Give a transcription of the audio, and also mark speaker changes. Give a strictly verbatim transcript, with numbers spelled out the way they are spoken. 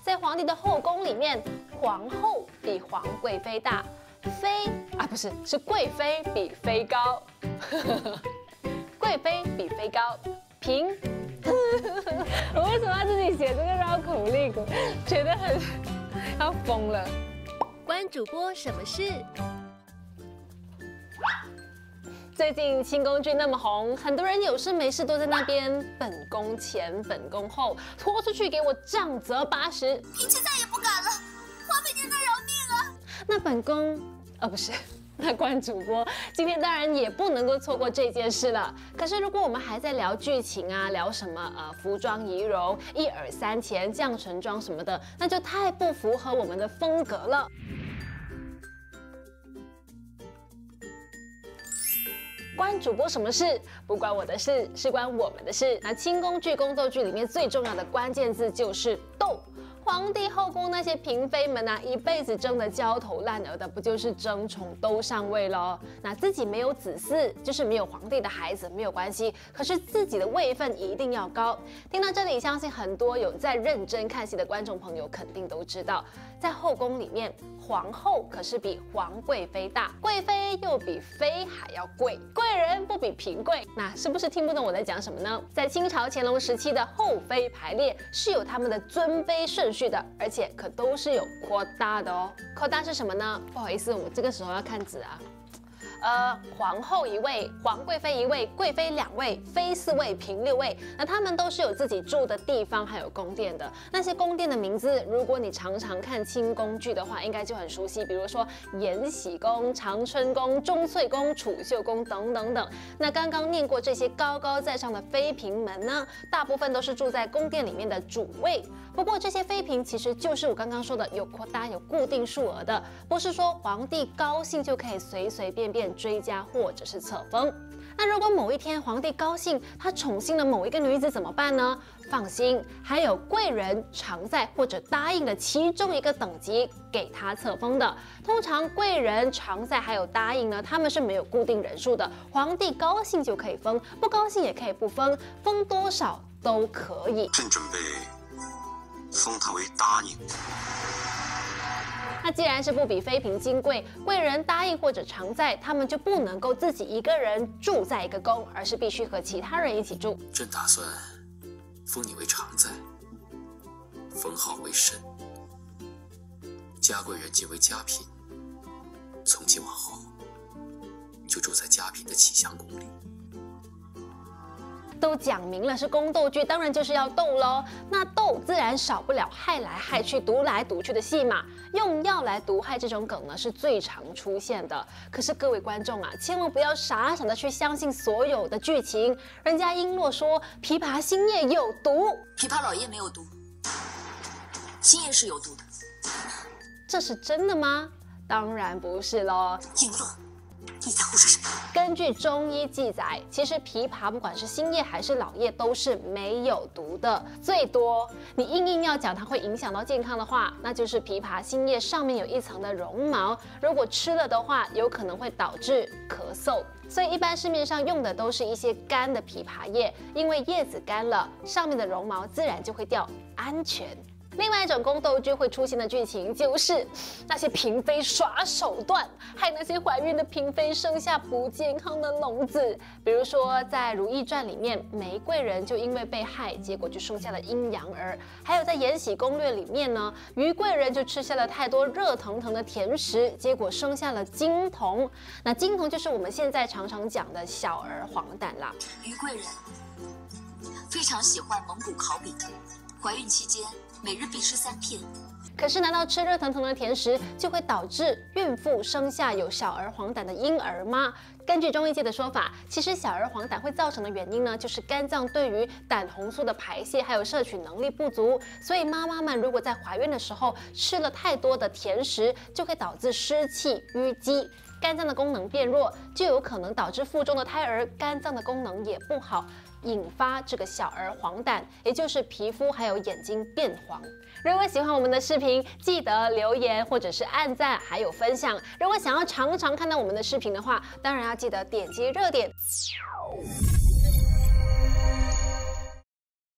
Speaker 1: 在皇帝的后宫里面，皇后比皇贵妃大，妃啊不是是贵妃比妃高，贵妃比妃高，嫔。我为什么要自己写这个绕口令？觉得很要疯了。
Speaker 2: 关主播什么事？
Speaker 1: 最近清宫剧那么红，很多人有事没事都在那边本宫前本宫后，拖出去给我杖责八十。
Speaker 3: 嫔妾再也不敢了，华妃您能饶命啊！
Speaker 1: 那本宫，呃不是，那关主播今天当然也不能够错过这件事了。可是如果我们还在聊剧情啊，聊什么呃服装仪容、一耳三钱、降神妆什么的，那就太不符合我们的风格了。关主播什么事？不关我的事，是关我们的事。那清宫剧、宫斗剧里面最重要的关键字就是斗。皇帝后宫那些嫔妃们啊，一辈子争得焦头烂额的，不就是争宠都上位咯？那自己没有子嗣，就是没有皇帝的孩子，没有关系。可是自己的位分一定要高。听到这里，相信很多有在认真看戏的观众朋友肯定都知道，在后宫里面，皇后可是比皇贵妃大，贵妃又比妃还要贵，贵人不比嫔贵。那是不是听不懂我在讲什么呢？在清朝乾隆时期的后妃排列是有他们的尊卑顺序的，而且可都是有扩大的哦。扩大是什么呢？不好意思，我这个时候要看字啊。呃，皇后一位，皇贵妃一位，贵妃两位，妃四位，嫔六位。那他们都是有自己住的地方，还有宫殿的。那些宫殿的名字，如果你常常看清宫剧的话，应该就很熟悉。比如说延禧宫、长春宫、钟粹宫、储秀宫等等等。那刚刚念过这些高高在上的妃嫔们呢，大部分都是住在宫殿里面的主位。不过这些妃嫔其实就是我刚刚说的有扩大、有固定数额的，不是说皇帝高兴就可以随随便便追加或者是册封。那如果某一天皇帝高兴，他宠幸了某一个女子怎么办呢？放心，还有贵人常在或者答应了其中一个等级给他册封的。通常贵人常在还有答应呢，他们是没有固定人数的，皇帝高兴就可以封，不高兴也可以不封，封多少都可以。
Speaker 4: 朕准备封他为答应。
Speaker 1: 那既然是不比妃嫔金贵，贵人答应或者常在，他们就不能够自己一个人住在一个宫，而是必须和其他人一起住。
Speaker 4: 朕打算封你为常在，封号为慎，嘉贵人即为嘉嫔。从今往后，你就住在嘉嫔的启祥宫里。
Speaker 1: 都讲明了是宫斗剧，当然就是要斗咯。那斗自然少不了害来害去、毒来毒去的戏码。用药来毒害这种梗呢，是最常出现的。可是各位观众啊，千万不要傻傻的去相信所有的剧情。人家璎珞说琵琶新叶有毒，
Speaker 3: 琵琶老叶没有毒，新叶是有毒的。
Speaker 1: 这是真的吗？当然不是咯。
Speaker 3: 璎珞，你在胡说什么？
Speaker 1: 根据中医记载，其实琵琶不管是新叶还是老叶都是没有毒的，最多你硬硬要讲它会影响到健康的话，那就是琵琶新叶上面有一层的绒毛，如果吃了的话，有可能会导致咳嗽。所以一般市面上用的都是一些干的枇杷叶，因为叶子干了，上面的绒毛自然就会掉，安全。另外一种宫斗剧会出现的剧情，就是那些嫔妃耍手段，害那些怀孕的嫔妃生下不健康的龙子。比如说在《如懿传》里面，玫瑰人就因为被害，结果就生下了阴阳儿。还有在《延禧攻略》里面呢，于贵人就吃下了太多热腾腾的甜食，结果生下了金童。那金童就是我们现在常常讲的小儿黄疸啦。
Speaker 3: 于贵人非常喜欢蒙古烤饼，怀孕期间每日必吃三片。
Speaker 1: 可是，难道吃热腾腾的甜食就会导致孕妇生下有小儿黄疸的婴儿吗？根据中医界的说法，其实小儿黄疸会造成的原因呢，就是肝脏对于胆红素的排泄还有摄取能力不足。所以妈妈们如果在怀孕的时候吃了太多的甜食，就会导致湿气淤积。肝脏的功能变弱，就有可能导致腹中的胎儿肝脏的功能也不好，引发这个小儿黄疸，也就是皮肤还有眼睛变黄。如果喜欢我们的视频，记得留言或者是按赞，还有分享。如果想要常常看到我们的视频的话，当然要记得点击热点。